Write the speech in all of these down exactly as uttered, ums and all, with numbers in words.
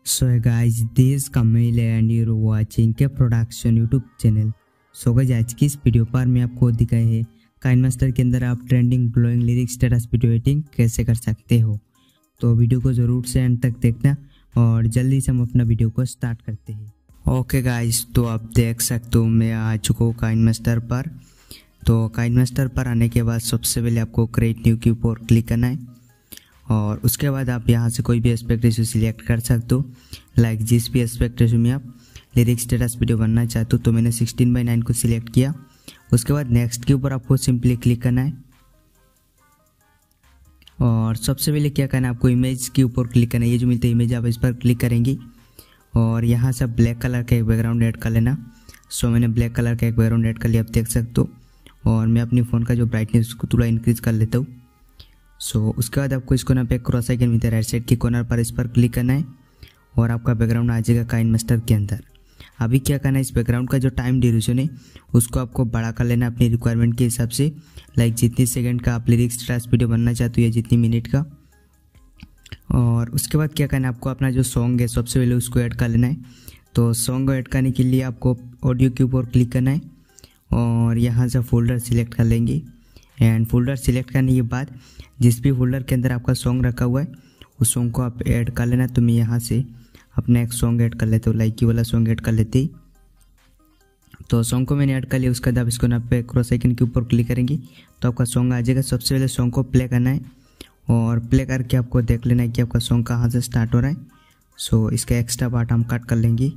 So hey guys, this is Kamil and you're watching के production YouTube channel. So guys, आज की इस video पर मैं आपको दिखाए है काइनमास्टर के अंदर आप trending blowing lyrics status video editing कैसे कर सकते हो। तो वीडियो को ज़रूर से एंड तक देखना और जल्दी से हम अपना वीडियो को स्टार्ट करते हैं। ओके गाइस, तो आप देख सकते हो मैं आ चुका हूँ काइनमास्टर पर। तो काइनमास्टर पर आने के बाद सबसे पहले आपको क्रिएट न्यू क्यूब पर क्लिक करना है और उसके बाद आप यहाँ से कोई भी एस्पेक्ट रेशियो सिलेक्ट कर सकते हो। लाइक जिस भी एस्पेक्ट रेशियो में आप लिरिक्स स्टेटस वीडियो बनना चाहते हो, तो मैंने सिक्सटीन बाई नाइन को सिलेक्ट किया। उसके बाद नेक्स्ट के ऊपर आपको सिंपली क्लिक करना है और सबसे पहले क्या करना है, आपको इमेज के ऊपर क्लिक करना है। ये जो मिलता है इमेज, आप इस पर क्लिक करेंगे और यहाँ से ब्लैक कलर का एक बैकग्राउंड ऐड कर लेना। सो मैंने ब्लैक कलर का एक बैकग्राउंड ऐड कर लिया, आप देख सकते हो। और मैं अपनी फ़ोन का जो ब्राइटनेस उसको थोड़ा इंक्रीज़ कर लेता हूँ। सो so, उसके बाद आपको इसको ना पे क्रॉस आइकन मिलता है राइट साइड के कॉर्नर पर, इस पर क्लिक करना है और आपका बैकग्राउंड आ जाएगा काइनमास्टर के अंदर। अभी क्या करना है, इस बैकग्राउंड का जो टाइम ड्यूरेशन है उसको आपको बड़ा कर लेना अपनी रिक्वायरमेंट के हिसाब से। लाइक जितनी सेकंड का आप लिरिक्स स्टेटस वीडियो बनना चाहते हो या जितनी मिनट का। और उसके बाद क्या करना है, आपको अपना जो सॉन्ग है सबसे पहले उसको ऐड कर लेना है। तो सॉन्ग को ऐड करने के लिए आपको ऑडियो के ऊपर क्लिक करना है और यहाँ से फोल्डर सिलेक्ट कर लेंगे। एंड फोल्डर सिलेक्ट करने के बाद जिस भी फोल्डर के अंदर आपका सॉन्ग रखा हुआ है उस सॉन्ग को आप ऐड कर लेना। तो मैं यहाँ से अपना एक सॉन्ग ऐड कर लेता हूँ, लाइक ये वाला सॉन्ग ऐड कर लेते ही। तो सॉन्ग को मैंने ऐड कर लिया। उसके बाद आप इसको ना पे क्रॉस आइकन के ऊपर क्लिक करेंगे तो आपका सॉन्ग आ जाएगा। सबसे पहले सॉन्ग को प्ले करना है और प्ले करके आपको देख लेना है कि आपका सॉन्ग कहाँ से स्टार्ट हो रहा है। सो इसका एक्स्ट्रा पार्ट हम कट कर लेंगे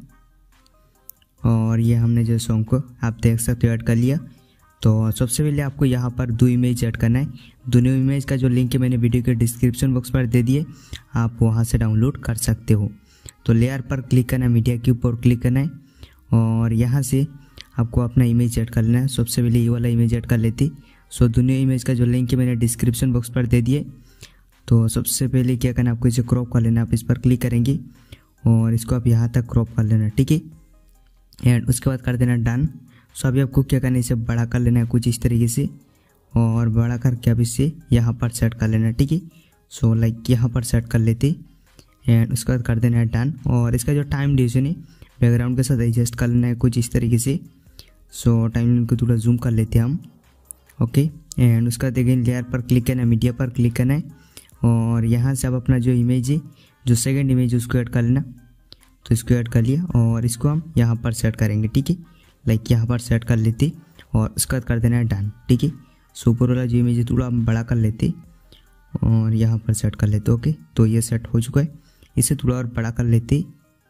और ये हमने जो सॉन्ग को आप देख सकते हो ऐड कर लिया। तो सबसे पहले आपको यहाँ पर दो इमेज ऐड करना है। दोनों इमेज का जो लिंक है मैंने वीडियो के डिस्क्रिप्शन बॉक्स पर दे दिए, आप वहाँ से डाउनलोड कर सकते हो। तो लेयर पर क्लिक करना है, मीडिया के ऊपर क्लिक करना है और यहाँ से आपको अपना इमेज ऐड कर लेना है। सबसे पहले ये वाला इमेज ऐड कर लेती। सो दोनों इमेज का जो लिंक है मैंने डिस्क्रिप्शन बॉक्स पर दे दिए। तो सबसे पहले क्या करना है, आपको इसे क्रॉप कर लेना। आप इस पर क्लिक करेंगे और इसको आप यहाँ तक क्रॉप कर लेना, ठीक है। एंड उसके बाद कर देना डन। सो अभी आपको क्या करना है, इसे बड़ा कर लेना है कुछ इस तरीके से और बड़ा करके आप इसे यहाँ पर सेट कर लेना, ठीक है। सो लाइक यहाँ पर सेट कर लेते एंड उसके बाद कर देना है डन। और इसका जो टाइम ड्यूरेशन है बैकग्राउंड के साथ एडजस्ट कर लेना है कुछ इस तरीके से। सो टाइम को थोड़ा जूम कर लेते हैं हम, ओके। एंड उसके बाद अगेन लेयर पर क्लिक करना है, मीडिया पर क्लिक करना है और यहाँ से आप अपना जो इमेज है, जो सेकेंड इमेज उसको ऐड कर लेना। तो इसको ऐड कर लिया और इसको हम यहाँ पर सेट करेंगे, ठीक है। लाइक यहाँ पर सेट कर लेते और उसके बाद कर देना है डन, ठीक है। सो ऊपर वाला जो इमेज है थोड़ा हम बड़ा कर लेते और यहाँ पर सेट कर लेते, ओके। तो ये सेट हो चुका है, इसे थोड़ा और बड़ा कर लेते,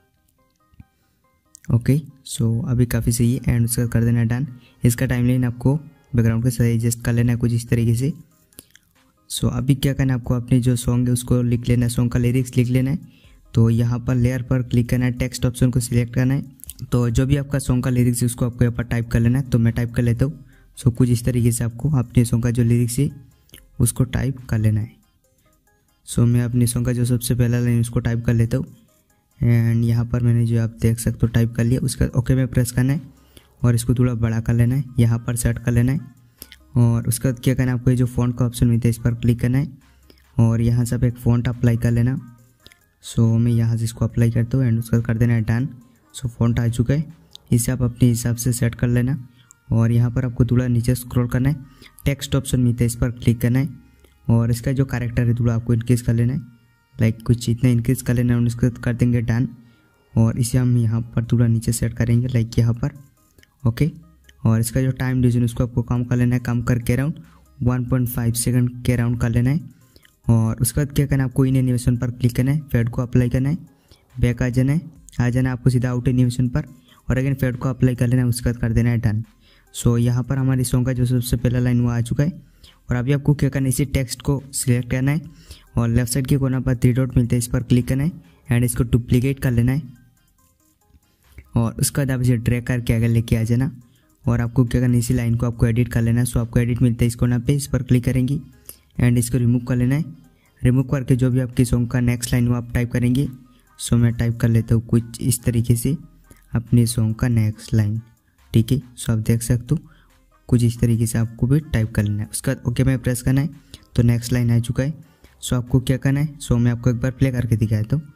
ओके। सो अभी काफ़ी सही है एंड उसके बाद कर देना है डन। इसका टाइमलाइन आपको बैकग्राउंड के साथ एडजस्ट कर लेना है कुछ इस तरीके से। सो अभी क्या करना है, आपको अपने जो सॉन्ग है उसको लिख लेना है, सॉन्ग का लिरिक्स लिख लेना है। तो यहाँ पर लेयर पर क्लिक करना है, टेक्स्ट ऑप्शन को सिलेक्ट करना है। तो जो भी आपका सॉन्ग का लिरिक्स है उसको आपको यहाँ पर टाइप कर लेना है। तो मैं टाइप कर लेता हूँ। सो कुछ इस तरीके से आपको अपने सॉन्ग का जो लिरिक्स है उसको टाइप कर लेना है। सो मैं अपने सॉन्ग का जो सबसे पहला लाइन उसको टाइप कर लेता हूँ एंड यहाँ पर मैंने जो आप देख सकते हो टाइप कर लिया। उसका ओके में प्रेस करना है और इसको थोड़ा बड़ा कर लेना है, यहाँ पर सेट कर लेना है। और उसके बाद क्या करना है, आपको ये जो फ़ॉन्ट का ऑप्शन मिलता है इस पर क्लिक करना है और यहाँ से आप एक फ़ॉन्ट अप्लाई कर लेना। सो मैं यहाँ से इसको अप्लाई करता हूँ एंड उसका कर देना है डन। सो फ़ॉन्ट आ चुका है, इसे आप अपने हिसाब से सेट कर लेना और यहाँ पर आपको थोड़ा नीचे स्क्रॉल करना है, टेक्स्ट ऑप्शन मिलता है इस पर क्लिक करना है और इसका जो कैरेक्टर है थोड़ा आपको इनक्रीज़ कर लेना है। लाइक कुछ इतना इनक्रीज़ कर लेना है और उसके कर देंगे डन। और इसे हम यहाँ पर थोड़ा नीचे सेट करेंगे लाइक यहाँ पर, ओके। और इसका जो टाइम ड्यूरेशन उसको आपको कम कर लेना है, कम करके around one point five second के अराउंड कर लेना है। और उसके बाद क्या करना है, आपको इन एनिमेशन पर क्लिक करना है, फेड को अप्लाई करना है, बैक आ जाना है, आ जाना है आपको सीधा आउट एनिमेशन पर और अगेन फेड को अप्लाई कर लेना है। उसके बाद कर देना है डन। सो यहाँ पर हमारे सॉन्ग का जो सबसे पहला लाइन वो आ चुका है। और अभी आपको क्या करना है, इसी टेक्स्ट को सिलेक्ट करना है और लेफ्ट साइड के कोना पर थ्री डॉट मिलता है इस पर क्लिक करना है एंड इसको डुप्लीकेट कर लेना है और उसके बाद आप इसे ड्रैग करके आगे लेके आ जाना। और आपको क्या करना है, इसी लाइन को आपको एडिट कर लेना है। सो आपको एडिट मिलता है इस कोना पे, इस पर क्लिक करेंगे एंड इसको रिमूव कर लेना है। रिमूव करके जो भी आपकी सॉन्ग का नेक्स्ट लाइन वो आप टाइप करेंगे। सो मैं टाइप कर लेता हूँ कुछ इस तरीके से अपने सॉन्ग का नेक्स्ट लाइन, ठीक है। सो आप देख सकते हो कुछ इस तरीके से आपको भी टाइप कर लेना है। उसका ओके में प्रेस करना है तो नेक्स्ट लाइन आ चुका है। सो आपको क्या करना है, सो मैं आपको एक बार प्ले करके दिखाता हूँ।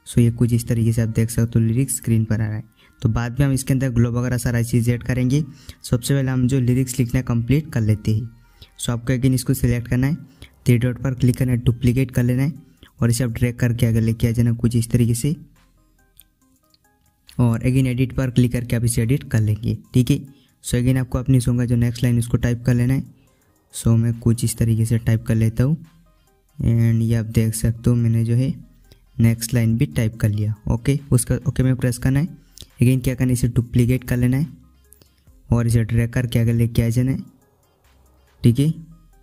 सो ये कुछ इस तरीके से आप देख सकते हो लिरिक्स स्क्रीन पर आ रहा है। तो बाद में हम इसके अंदर ग्लो वगैरह सारा चीज़ ऐड करेंगे। सबसे पहले हम जो लिरिक्स लिखना है कंप्लीट कर लेते हैं। सो आपको अगेन इसको सिलेक्ट करना है, थ्री डॉट पर क्लिक करना है, डुप्लीकेट कर लेना है और इसे आप ड्रैग करके आगे लेके आ जाना कुछ इस तरीके से। और अगेन एडिट पर क्लिक करके आप इसे एडिट कर लेंगे, ठीक है। सो अगेन आपको अपनी सॉन्ग का जो नेक्स्ट लाइन उसको टाइप कर लेना है। सो मैं कुछ इस तरीके से टाइप कर लेता हूँ एंड ये आप देख सकते हो मैंने जो है नेक्स्ट लाइन भी टाइप कर लिया। ओके, उसका ओके में प्रेस करना है। अगेन क्या करना है, इसे डुप्लीकेट कर लेना है और इसे ड्रैग करके आगे लेके आ जाना है, ठीक है।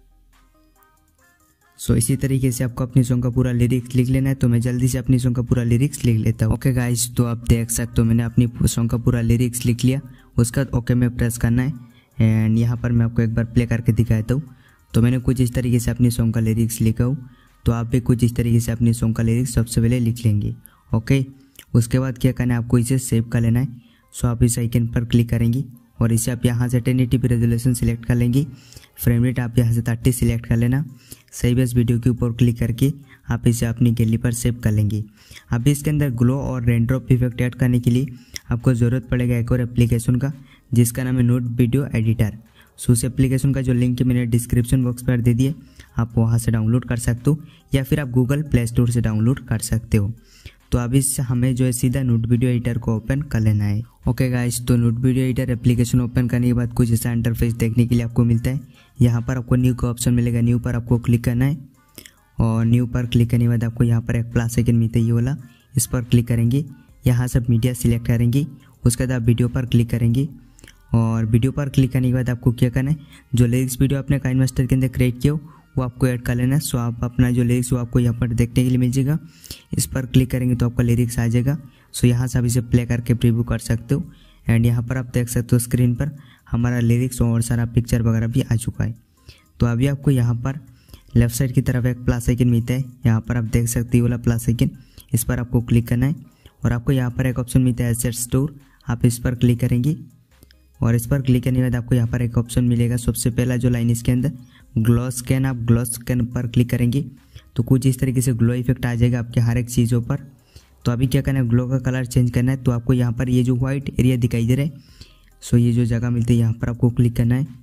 सो इसी तरीके से आपको अपनी सॉन्ग का पूरा लिरिक्स लिख लेना है। तो मैं जल्दी से अपनी सॉन्ग का पूरा लिरिक्स लिख लेता हूँ। ओके गाइस, तो आप देख सकते हो मैंने अपनी सॉन्ग का पूरा लिरिक्स लिख लिया। उसका ओके में प्रेस करना है एंड यहाँ पर मैं आपको एक बार प्ले करके दिखाता हूँ। तो मैंने कुछ इस तरीके से अपनी सॉन्ग का लिरिक्स लिखा हूँ। तो आप भी कुछ इस तरीके से अपनी सॉन्ग का लिरिक्स सबसे पहले लिख लेंगे। ओके, उसके बाद क्या करना है, आपको इसे सेव कर लेना है। सो आप इस आइकन पर क्लिक करेंगे और इसे आप यहाँ से ten eighty p resolution select कर लेंगे। फ्रेम रेट आप यहाँ से थर्टी सिलेक्ट कर लेना। सही बेस वीडियो के ऊपर क्लिक करके आप इसे अपनी गैलरी पर सेव कर लेंगे। अभी इसके अंदर ग्लो और रेनड्रॉप इफेक्ट ऐड करने के लिए आपको ज़रूरत पड़ेगा एक और एप्लीकेशन का, जिसका नाम है नोट वीडियो एडिटर। सो उस एप्लीकेशन का जो लिंक मैंने डिस्क्रिप्शन बॉक्स पर दे दिए, आप वहाँ से डाउनलोड कर सकते हो या फिर आप गूगल प्ले स्टोर से डाउनलोड कर सकते हो। तो अभी हमें जो है सीधा नोट वीडियो एडिटर को ओपन कर लेना है। ओके गाइस, तो node video editor application open करने के बाद कुछ ऐसा इंटरफेस देखने के लिए आपको मिलता है। यहाँ पर आपको न्यू का ऑप्शन मिलेगा, न्यू पर आपको क्लिक करना है और न्यू पर क्लिक करने के बाद आपको यहाँ पर एक प्लस आइकन मिलता है ये वाला, इस पर क्लिक करेंगे। यहाँ सब मीडिया सिलेक्ट करेंगे, उसके बाद आप वीडियो पर क्लिक करेंगे और वीडियो पर क्लिक करने के बाद आपको क्या करना है, जो लिरिक्स वीडियो आपने काइनमास्टर के अंदर क्रिएट किया हो वो आपको ऐड कर लेना है। सो आप अपना जो लिरिक्स वो आपको यहाँ पर देखने के लिए मिल जाएगा। इस पर क्लिक करेंगे तो आपका लिरिक्स आ जाएगा। सो यहाँ से आप इसे प्ले करके प्रीव्यू कर सकते हो एंड यहाँ पर आप देख सकते हो स्क्रीन पर हमारा लिरिक्स और सारा पिक्चर वगैरह भी आ चुका है। तो अभी आपको यहाँ पर लेफ्ट साइड की तरफ एक प्लस आइकन मिलता है, यहाँ पर आप देख सकते हो वाला प्लस आइकन, इस पर आपको क्लिक करना है और आपको यहाँ पर एक ऑप्शन मिलता है एसेट स्टोर, आप इस पर क्लिक करेंगे और इस पर क्लिक करने के बाद आपको यहाँ पर एक ऑप्शन मिलेगा। सबसे पहला जो लाइन इसके अंदर ग्लो स्कैन, आप ग्लो स्कैन पर क्लिक करेंगे तो कुछ इस तरीके से ग्लो इफेक्ट आ जाएगा आपके हर एक चीज़ों पर। तो अभी क्या करना है, ग्लो का कलर चेंज करना है। तो आपको यहाँ पर ये जो व्हाइट एरिया दिखाई दे रहा है, सो ये जो जगह मिलती है यहाँ पर आपको क्लिक करना है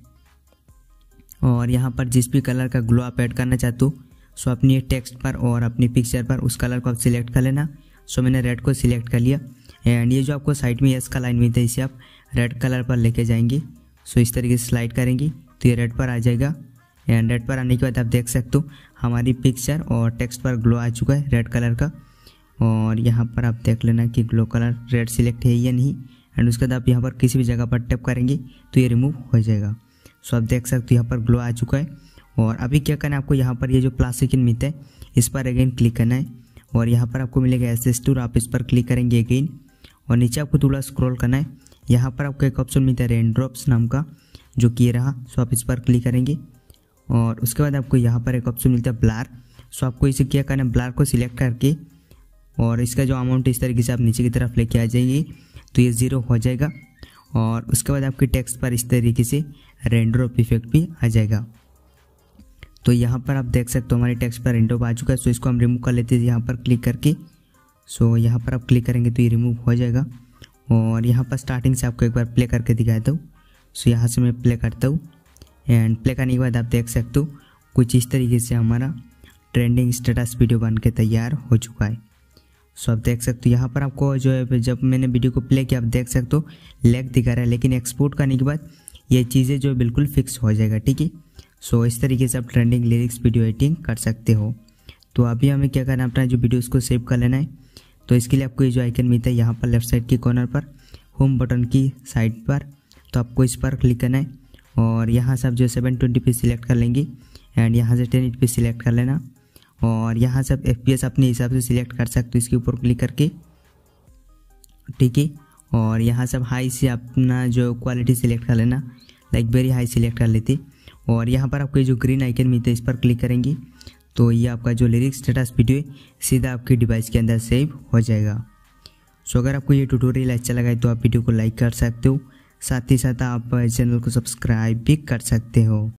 और यहाँ पर जिस भी कलर का ग्लो आप ऐड करना चाहते हो, सो अपनी टेक्स्ट पर और अपनी पिक्चर पर उस कलर को आप सिलेक्ट कर लेना। सो मैंने रेड को सिलेक्ट कर लिया एंड ये जो आपको साइड में यस का लाइन मिलता है इसे आप रेड कलर पर लेके जाएंगे। सो इस तरीके से स्लाइड करेंगे तो ये रेड पर आ जाएगा एंड रेड पर आने के बाद आप देख सकते हो हमारी पिक्चर और टेक्स्ट पर ग्लो आ चुका है रेड कलर का। और यहाँ पर आप देख लेना कि ग्लो कलर रेड सिलेक्ट है या नहीं एंड उसके बाद आप यहाँ पर किसी भी जगह पर टैप करेंगे तो ये रिमूव हो जाएगा। सो आप देख सकते हो यहाँ पर ग्लो आ चुका है। और अभी क्या करना है, आपको यहाँ पर ये जो प्लस आइकन मिलता है इस पर अगेन क्लिक करना है और यहाँ पर आपको मिलेगा एसेट स्टोर, आप इस पर क्लिक करेंगे अगेन और नीचे आपको थोड़ा स्क्रॉल करना है। यहाँ पर आपको एक ऑप्शन मिलता है रेनड्रॉप्स नाम का, जो कि ये रहा। सो आप इस पर क्लिक करेंगे और उसके बाद आपको यहाँ पर एक ऑप्शन मिलता है ब्लर। सो आपको इसे क्या करना है, ब्लर को सिलेक्ट करके और इसका जो अमाउंट इस तरीके से आप नीचे की तरफ लेके आ जाएंगे तो ये ज़ीरो हो जाएगा। और उसके बाद आपके टेक्स्ट पर इस तरीके से रेनड्रॉप इफेक्ट भी आ जाएगा। तो यहाँ पर आप देख सकते हो हमारे टेक्स्ट पर रेनड्रॉप आ चुका है। सो इसको हम रिमूव कर लेते हैं यहाँ पर क्लिक करके। सो यहाँ पर आप क्लिक करेंगे तो ये रिमूव हो जाएगा। और यहाँ पर स्टार्टिंग से आपको एक बार प्ले करके दिखाता हूँ। सो यहाँ से मैं प्ले करता हूँ एंड प्ले करने के बाद आप देख सकते हो कुछ इस तरीके से हमारा ट्रेंडिंग स्टेटस वीडियो बन के तैयार हो चुका है। सो आप देख सकते हो यहाँ पर आपको जो है जब मैंने वीडियो को प्ले किया आप देख सकते हो लैग दिखा रहा है, लेकिन एक्सपोर्ट करने के बाद ये चीज़ें जो बिल्कुल फिक्स हो जाएगा, ठीक है। सो इस तरीके से आप ट्रेंडिंग लिरिक्स वीडियो एडिटिंग कर सकते हो। तो अभी हमें क्या करना है, अपना जो वीडियो उसको सेव कर लेना है। तो इसके लिए आपको ये जो आइकन मिलता है यहाँ पर लेफ्ट साइड की कॉर्नर पर होम बटन की साइड पर, तो आपको इस पर क्लिक करना है और यहाँ से आप जो सेवन ट्वेंटी पी सिलेक्ट कर लेंगे एंड यहाँ से टेन एटी पी सिलेक्ट कर लेना और यहाँ से आप एफ पी एस अपने हिसाब से सिलेक्ट कर सकते हो इसके ऊपर क्लिक करके, ठीक है। और यहाँ से आप हाई से अपना जो क्वालिटी सिलेक्ट कर लेना, लाइक वेरी हाई सिलेक्ट कर लेते और यहाँ पर आपको जो ग्रीन आइकन मिलता है इस पर क्लिक करेंगे तो ये आपका जो लिरिक्स स्टेटस वीडियो है सीधा आपके डिवाइस के अंदर सेव हो जाएगा। सो अगर आपको ये ट्यूटोरियल अच्छा लगा है तो आप वीडियो को लाइक कर सकते हो, साथ ही साथ आप चैनल को सब्सक्राइब भी कर सकते हो।